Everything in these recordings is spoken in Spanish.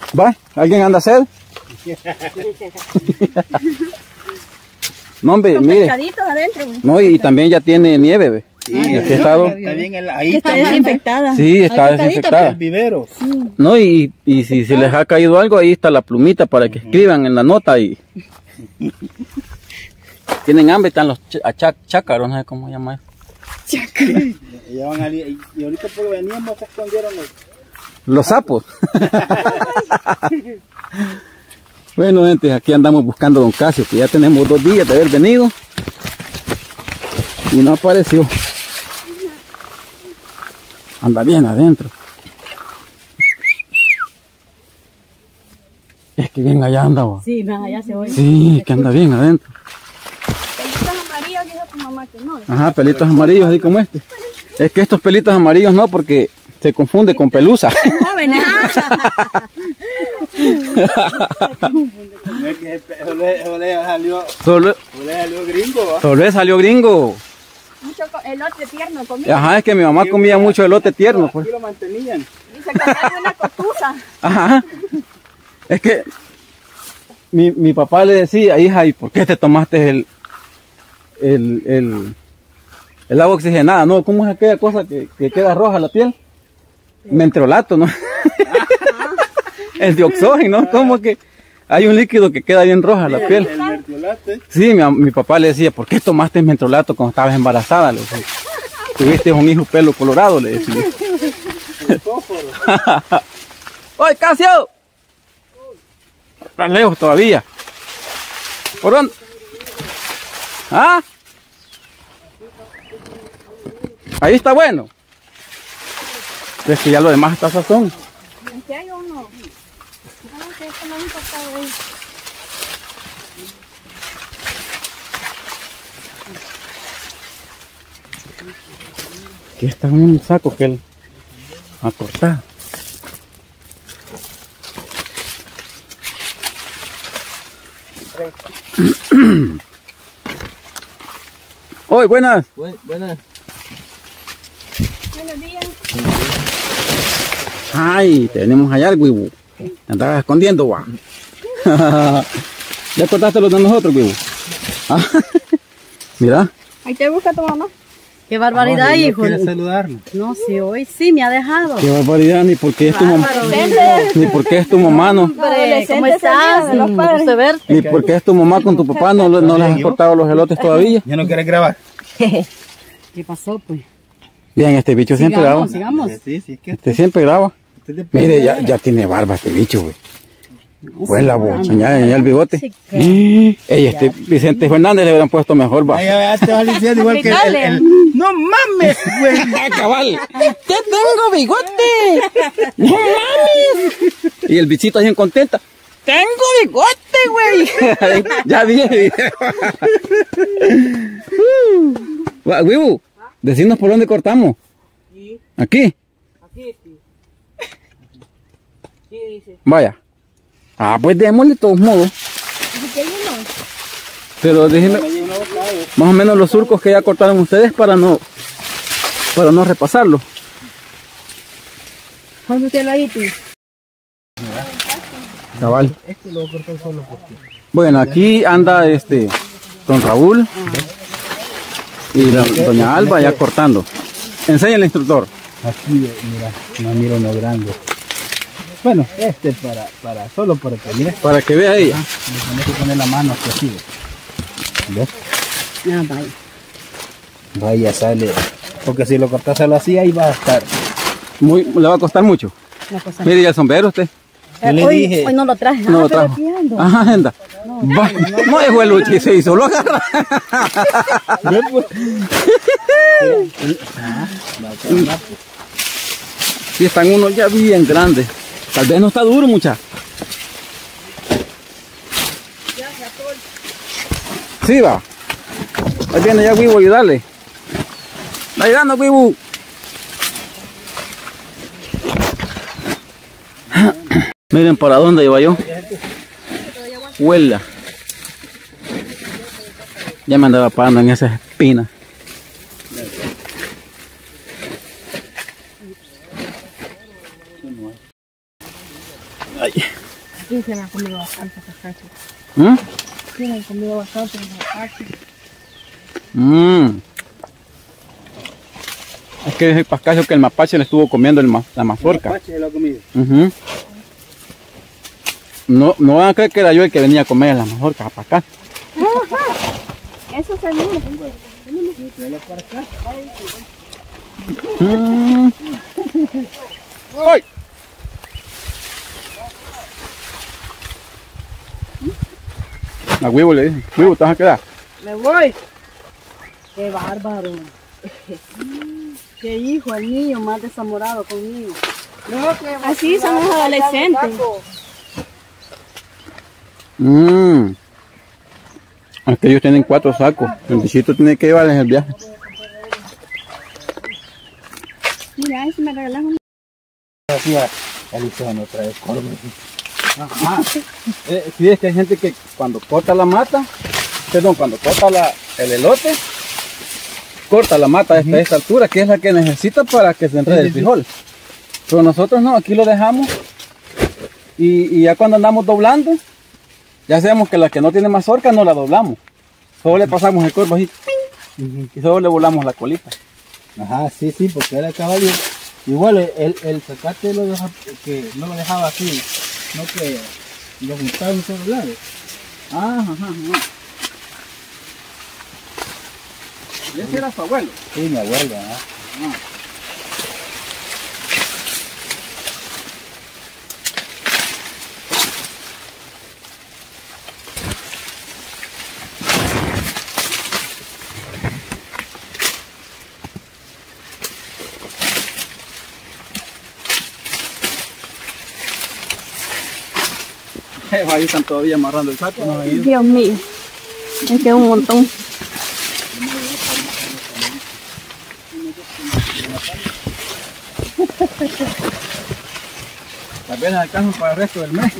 ¿Va? ¿Alguien anda a sed? No, hombre, mire. Adentro, no, y también ya tiene nieve, ve. Sí, Aquí estado. ahí está desinfectada. Sí, está desinfectada. el vivero. No, y si les ha caído algo, ahí está la plumita para que escriban en la nota y... Tienen hambre, están los chácaros, no sé cómo se llama eso. Sí, y ahorita porque veníamos se escondieron los sapos. Bueno, gente, aquí andamos buscando a don Casio, que ya tenemos 2 días de haber venido y no apareció. Anda bien adentro. Es que bien allá anda, ¿va? Sí, allá se oye. Sí, que anda bien adentro. Pelitos amarillos, dijo tu mamá que no. Ajá, pelitos amarillos, así como este. Es que estos pelitos amarillos no, porque se confunde con pelusa. Jóvenes. Solo salió gringo, ¿va? Solo salió gringo. Mucho elote tierno comía. Ajá, es que mi mamá comía mucho elote tierno, pues. Aquí lo mantenían. Y se comía una cotusa. Ajá. Es que mi papá le decía, hija, ¿y por qué te tomaste el agua oxigenada? No, ¿cómo es aquella cosa que queda roja la piel? Mentrolato, ¿no? El dioxógeno, ¿no? Como que hay un líquido que queda bien roja la piel. El mertiolato. Sí, mi papá le decía, ¿por qué tomaste mentrolato cuando estabas embarazada? Le decía, tuviste un hijo pelo colorado, le decía. ¡Oye, Casio! Está lejos todavía. ¿Por dónde? ¿Ah? Ahí está bueno. Es que ya lo demás está sazón. Aquí hay uno. No, que esto no importa hoy. Aquí está un saco que él ha cortado. Hoy, buenas. Buenas. Buenos días. Ay, tenemos allá el huevo. Te andabas escondiendo, guau. ¿Ya cortaste los de nosotros, huevo? Ah, mira. Ahí te busca tu mamá. Qué barbaridad, hijo. ¿Quieres saludarnos? No, sí, hoy sí me ha dejado. Qué barbaridad, ni porque es tu mamá. Ni porque es tu mamá, no. Hombre, ¿cómo estás? Un gusto verte. Ni porque es tu mamá con tu papá, no les has cortado los elotes todavía. ¿Ya no quieres grabar? ¿Qué pasó, pues? Bien, este bicho siempre graba. Sigamos. Sí, es que Este siempre graba. Mire, ya tiene barba este bicho, güey. Huela, vos, señala el bigote. Ey, este Vicente Fernández le hubieran puesto mejor, va. ya te vas diciendo igual que el... ¡No mames, güey! ¡Cabal! ¡Te tengo bigote! ¡No mames! Y el bichito ahí en contenta. ¡Tengo bigote, güey! Ya dije. Wibu, decinos por dónde cortamos. ¿Aquí? Aquí, sí. Sí, dice. Vaya. Ah, pues démosle de todos modos. Pero déjenme más o menos los surcos que ya cortaron ustedes para no repasarlo. ¿Cuándo usted lo ha dicho? Cabal. Este lo cortó solo porque... Bueno, aquí anda don Raúl y doña Alba ya cortando. Enseña al instructor. Aquí, mira, no miro uno grande. Bueno, solo para que mire. Para que vea ella. Tienes que poner la mano así. ¿Ves? Ah, vaya. Vaya, sale. Porque si lo cortas solo así, ahí va a estar. Le va a costar mucho. Mire, ¿y el sombrero usted? Yo le dije. Hoy no lo traje. No lo trajo. Ajá, anda. No dejó el luchi, se hizo, lo agarra. Sí, están unos ya bien grandes. Tal vez no está duro, muchacha. Sí, va. Ahí viene ya Wibu a ayudarle. Está ayudando, Wibu. Miren para dónde iba yo. Huela. Ya me andaba parando en esas espinas. Ay. Sí, se me ha comido bastante cacacho. ¿Mm? Sí, me han comido bastante cacacho. Es que es el pascacho que el mapache le estuvo comiendo la mazorca. El mapache se lo ha comido. Ujú. No van a creer que era yo el que venía a comer las mazorcas para acá. Eso se viene. ¡Ay! A Huevo le dije, Huevo, ¿te vas a quedar? Me voy. Qué bárbaro. Qué hijo, el niño más desamorado conmigo. No, que Así son los adolescentes. Es que ellos tienen 4 sacos. El bichito tiene que llevarles el viaje. Mira, ahí si me regalas un... Hacía Eliseo no trae corvo. Ajá. Sí, es que hay gente que cuando corta la mata, perdón, cuando corta el elote, corta la mata hasta esta altura, que es la que necesita para que se enrede el frijol. Pero nosotros no, aquí lo dejamos y ya cuando andamos doblando, ya sabemos que la que no tiene mazorca no la doblamos. Solo le pasamos el corvo así, ¡ping! Y solo le volamos la colita. Ajá, sí, porque era caballo. Igual el zacate lo deja, que no lo dejaba así, no que lo juntaba en todos lados. Ajá. ¿Y ese era su abuelo? Sí, mi abuelo, ¿ah? Ahí están todavía amarrando el saco. No, ahí. Dios mío. Me queda un montón. Tal vez alcanzan para el resto del mes.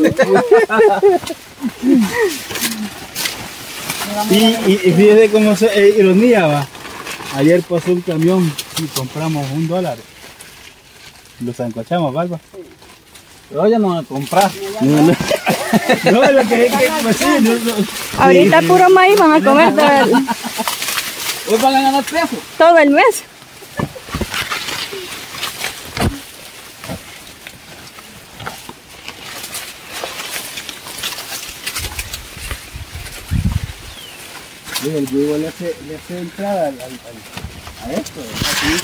Y fíjese cómo ironía va. Ayer pasó un camión y compramos $1. Lo sancochamos, Barba. Pero ya no van a comprar. No, lo que es que pues, sí, Ahorita puro maíz van a comer Hoy van a ganar peso. todo el mes. el huevo le hace entrada a esto, así.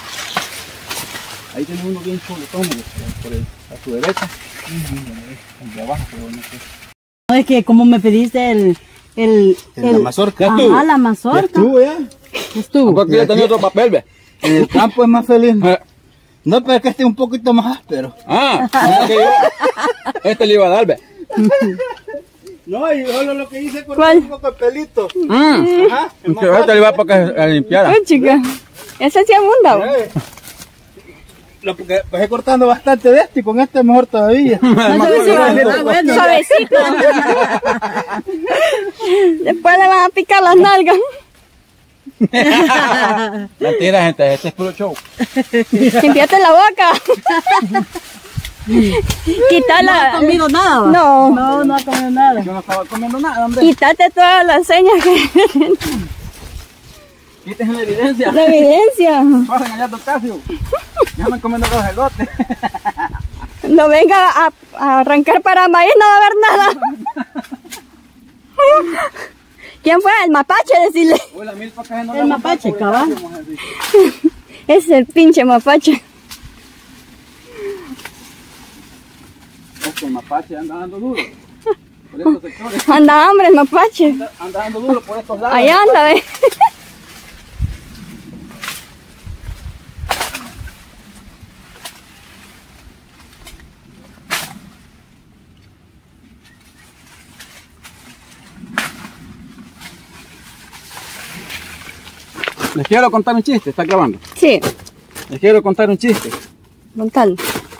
Ahí tiene uno bien chuletón, a su derecha. El de abajo, pero no sé. No, es que como me pediste La mazorca. Ajá, la mazorca. Ya estuvo, ya. Estuvo. Porque yo tenía otro papel, ve. En el campo es más feliz. No, pero es que este es un poquito más áspero. Que yo, este le iba a dar, ve. No, y solo lo que hice con ¿Cuál? un poco de pelito. Ajá. Que este le iba para que limpiara. Uy, chica. Ese sí abunda. Lo que pasé cortando bastante de este y con este es mejor todavía. Suavecito. Después le van a picar las nalgas. Mentira, gente, este es puro show. Limpiate la boca. Quítala. No ha comido nada, ¿va? No. No ha comido nada. Yo no estaba comiendo nada, hombre. Quítate todas las señas que... Quítense la evidencia. La evidencia. Pasen allá a Casio. Ya me comiendo los elotes. No venga a arrancar para maíz, no va a haber nada. ¿Quién fue? El mapache, decirle. Hola, mil para acá, no El mapache, cabal. Es el pinche mapache. Es que el mapache anda dando duro. Por estos sectores. Anda hambre el mapache. Anda dando duro por estos lados. Ahí anda, ve. Les quiero contar un chiste, ¿está grabando? Sí, Les quiero contar un chiste. montal.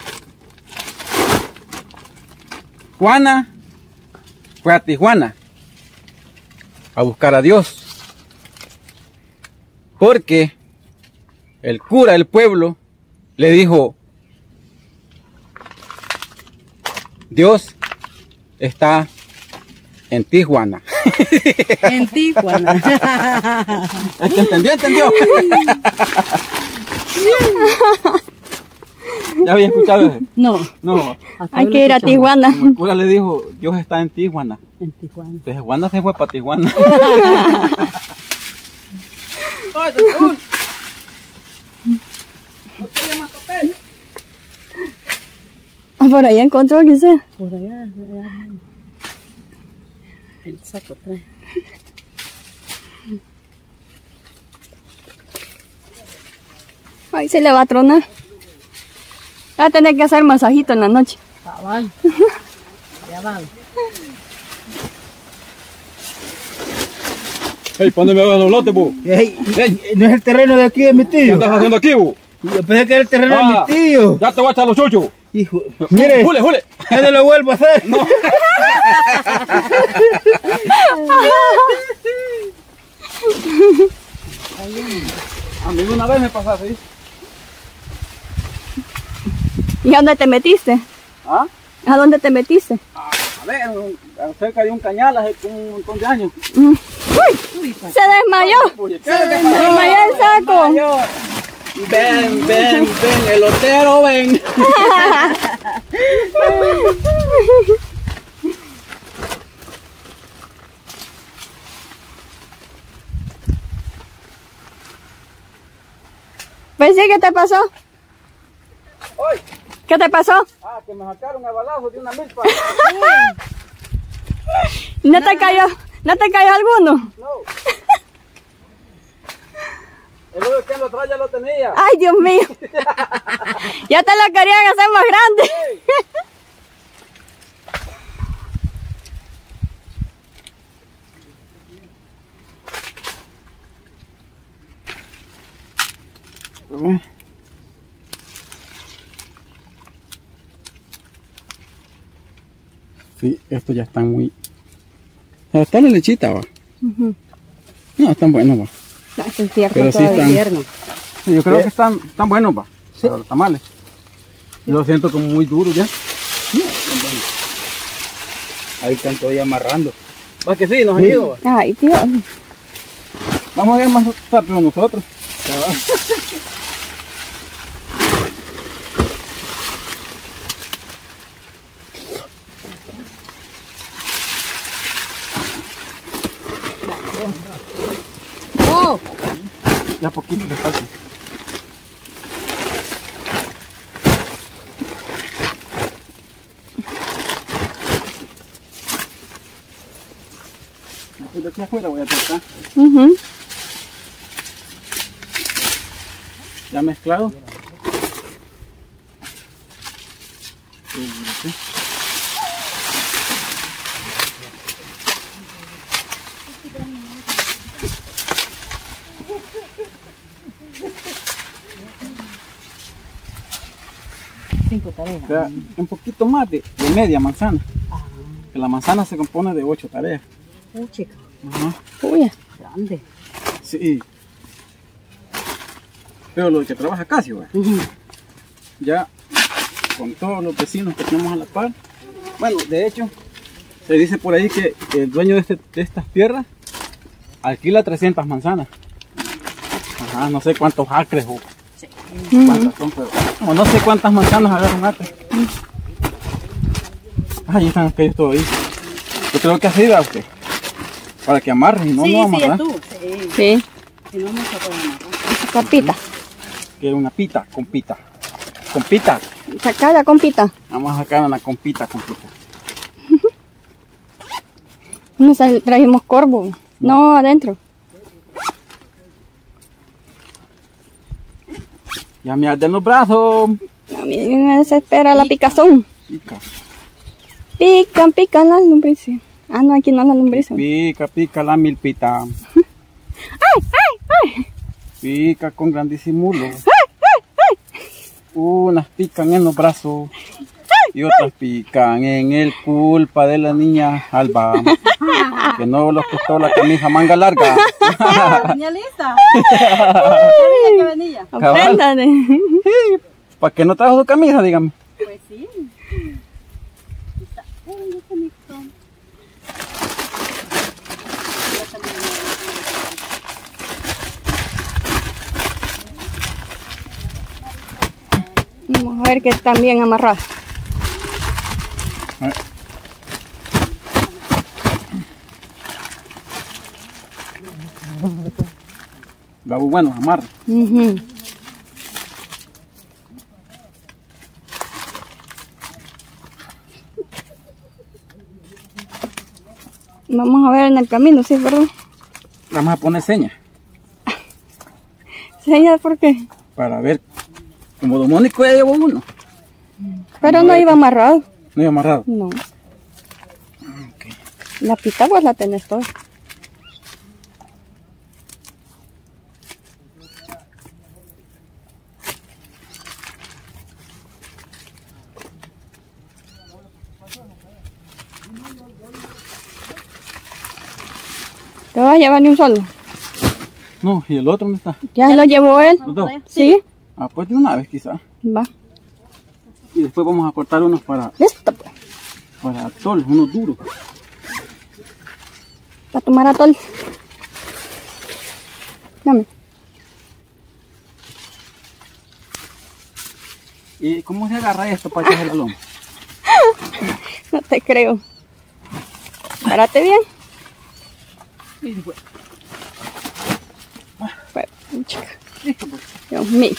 Juana fue a Tijuana a buscar a Dios. Porque el cura del pueblo le dijo: Dios está en Tijuana. En Tijuana. El que entendió, entendió. ¿Ya había escuchado ese? No. No. Hay que ir a Tijuana. Como el cura le dijo, Dios está en Tijuana. En Tijuana. Desde Tijuana se fue para Tijuana. Por ahí encontró que sea. Por allá. El saco trae. Ahí se le va a tronar. Va a tener que hacer masajito en la noche. Cabal. Ya va. Hey, ¿para dónde me vas a lote, bu? Ey, no es el terreno de aquí de mi ¿Qué tío. estás haciendo aquí, bu? Yo pensé que era el terreno de mi tío. Ya te voy a echar los chuchos. Hijo, mire, Jule, jule. ya no lo vuelvo a hacer. No. A mí una vez me pasaste, ¿sí? ¿Y a dónde te metiste? ¿Ah? ¿A dónde te metiste? A ver, cerca de un cañal hace como un montón de años. ¡Uy! ¡Se desmayó! ¡Se desmayó el saco! Ven, ven, ven, elotero, ven. Pues sí, ¿qué te pasó? Hoy. ¿Qué te pasó? Ah, que me sacaron a balazo de una milpa. ¿No te cayó alguno? No. El otro que ando atrás ya lo tenía. ¡Ay, Dios mío! Ya te lo querían hacer más grande. Sí, estos ya están muy... Está la lechita, va. No, están buenos, va. Es cierto, Pero sí todo el están... invierno. Sí, yo creo que están buenos, va. Sí. Los tamales. Yo lo siento como muy duro ya. Ahí están todavía amarrando. Va que sí, nos han ido, va. Ay, Dios. Vamos a ir más rápido nosotros. 哦， Ya poquito le falta. De aquí afuera voy a cortar. Ya mezclado. Cinco tareas. O sea, un poquito más de media manzana. Que la manzana se compone de 8 tareas. Chica, Ajá. Uy, grande. Sí. Pero lo que trabaja casi, güey. Ya con todos los vecinos que tenemos a la par. Bueno, de hecho, se dice por ahí que el dueño de estas tierras alquila 300 manzanas. Ajá, no sé cuántos acres o cuántas son, pero como no sé cuántas manzanas agarran acres. Ahí están aquellos todos ahí. Yo creo que así va usted. Para que amarren y no Sí, nos sí, vamos a es tú. Sí. sí, Si no, no se puede amarrar. compita. Quiero una pita, compita. Compita. Saca la compita. Vamos a sacar una compita. Nos trajimos corvo. No, adentro. Ya me arden los brazos. A mí me desespera la picazón. Pica, Pican las lombrices. Ah, no, aquí no las lombrices. pica, pica la milpita. ¡Ay! Pica con gran disimulo. Unas pican en los brazos y otras pican en el culpa de la niña Alba, que no los costó la camisa manga larga. ¿Venía lista? ¿Sabía que venía? Apréndale. ¿Para qué no trajo su camisa, dígame? Pues sí. Vamos a ver que están bien amarradas. Gabo, bueno, amarra. Vamos a ver en el camino, sí, ¿verdad? Vamos a poner señas ¿Señas por qué? para ver. Como Don Mónico ya llevó uno. Pero no iba amarrado. No iba amarrado. No. Okay. La pita vos la tenés toda. ¿Te vas a llevar ni un solo? No, ¿y el otro dónde está? ¿Ya lo llevó él? ¿Los dos? ¿Sí? Ah, pues de una vez quizá. Va. Y después vamos a cortar unos para Listo, pues. atol, unos duros. Para tomar atol. Dame. ¿Y cómo se agarra esto para echar el lomo? No te creo. Párate bien. Sí, sí, pues. Pues, chica. Listo, pues. Dios mío.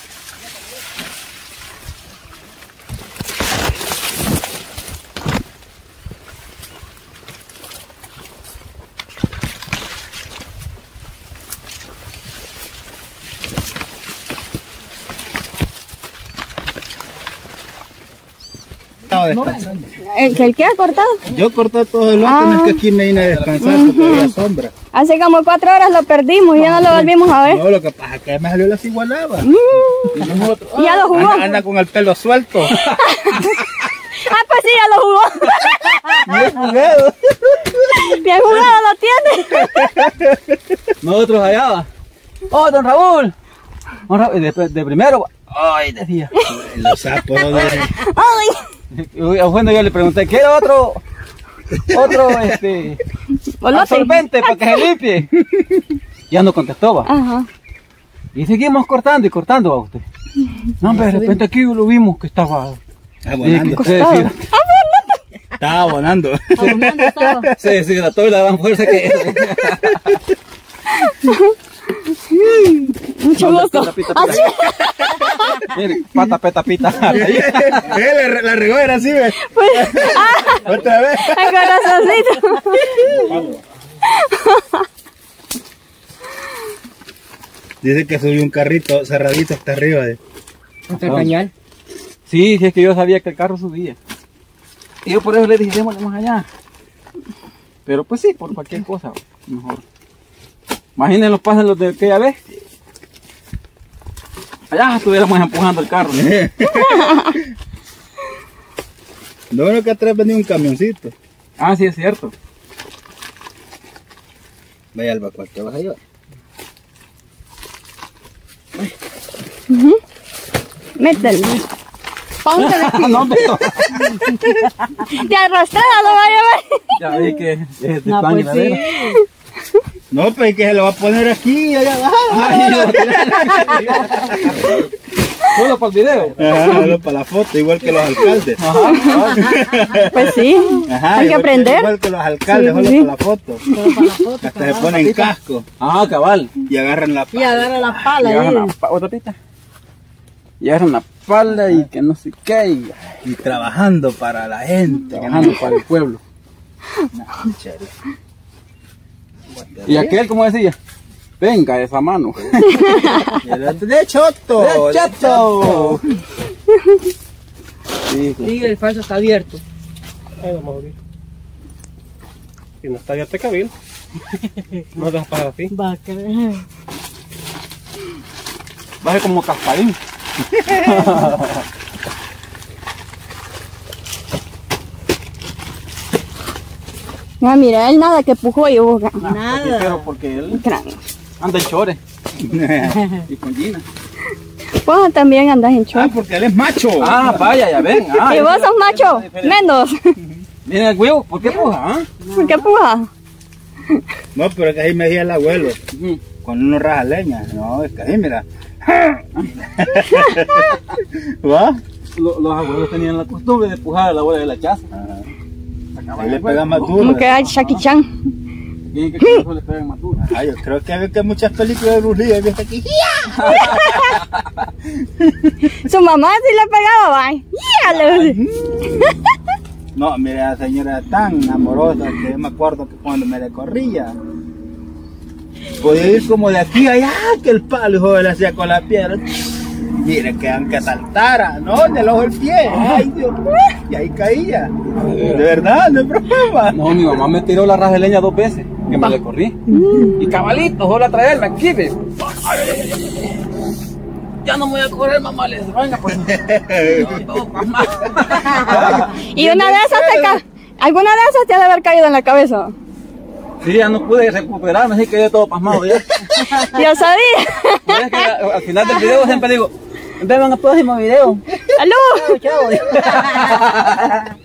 ¿El que ha cortado? Yo corté todo el otro, no es que aquí me vine a descansar porque había sombra. Hace como 4 horas lo perdimos y ya no lo volvimos a ver. No, lo que pasa es que me salió la cigualaba. Y ya lo jugó. Anda con el pelo suelto. Ah, pues sí, ya lo jugó. Bien jugado. Bien jugado lo tiene. Nosotros allá va. ¡Oh, don Raúl! Don Raúl, de primero, ¡ay! Decía. Los sapos de... Ay. Bueno, yo le pregunté, ¿quiere otro Bolote. absorbente para que se limpie? Ya no contestó, va. Ajá. Y seguimos cortando y cortando, va usted. No, hombre, de repente aquí lo vimos que estaba... Abonando. Se deshidrató. Estaba abonando. Se deshidrató y la gran fuerza que... Mucho gusto. Pita. Mire, pata, peta, pita. La regó era así, ¿ves? Pues, Otra vez. el corazoncito. Dice que subió un carrito cerradito hasta arriba. ¿Hasta cañal? Sí, sí, es que yo sabía que el carro subía. Y yo por eso le dije, démosle más allá. Pero pues sí, por cualquier cosa, mejor. Imaginen los pasos los de aquella vez. Allá estuviéramos empujando el carro. No, bueno que atrás venía un camioncito. Ah, sí, es cierto. Vaya al vapor, ¿te vas a llevar? Mételo. Póntelo aquí. No, pero De arrastrada lo va a llevar. ya vi que es de No, pan y pues sí. madera. No, pero es que se lo va a poner aquí, allá abajo. Solo para el video. Ajá, solo para la foto, igual que los alcaldes. Pues sí. Ajá, Hay que igual aprender. Igual que los alcaldes, Sí, solo sí. para la foto. Hasta se ponen casco Ah, cabal. y agarran la Y pala. agarra la Y pala agarran ahí. otra pita. Y agarran una pala y que no sé qué. Y trabajando para la gente. Trabajando para el pueblo. Chévere. Y aquel, como decía, venga esa mano. Y el otro, ¡de choto! ¡De chato! Sí, sí. Sí, el falso está abierto. Ahí vamos a abrir. Si no está abierto el cabil, no te vas a pagar así. Va a creer. Va a ser como cascarín. Ah, mira, él nada que pujó y boca. Nada. Pero porque él Cráneo. anda en chores. Y con Gina. Vos también andas en Ah, chor. porque él es macho. Ah, vaya, ya ven. Ah, ¿Y vos sos macho? Menos. Miren el huevo, ¿por qué puja? ¿Por qué puja? No, pero que ahí me decía el abuelo. Ujú. cuando uno raja leña, no, es que ahí mira. ¿Va? Los abuelos tenían la costumbre de empujar a la bola de la chaza. Ahí le pega más duro. Como que hay Jackie Chan. Tienen que eso le pegan más duro. Ajá, yo creo que hay muchas películas de Bruce Lee, ¿viste aquí? Su mamá sí le pegaba, va. No, mira, la señora era tan amorosa que yo me acuerdo que cuando me le corría, podía ir como de aquí a allá, que el palo, hijo, le hacía con la piedra. Mire, que aunque saltara, no, en el ojo del pie, ay Dios, y ahí caía. De verdad, no es broma. No, mi mamá me tiró la raja de leña 2 veces, que me le corrí. Y cabalito, solo a traerme aquí, ve. Ya no me voy a correr, mamá, les venga, pues. Todo pasmado. Y una de esas alguna de esas te ha de haber caído en la cabeza. Sí, ya no pude recuperarme, así que quedé todo pasmado ya. Yo sabía. Y es que al final del video siempre digo, vean el próximo video. ¡Salud! Chao.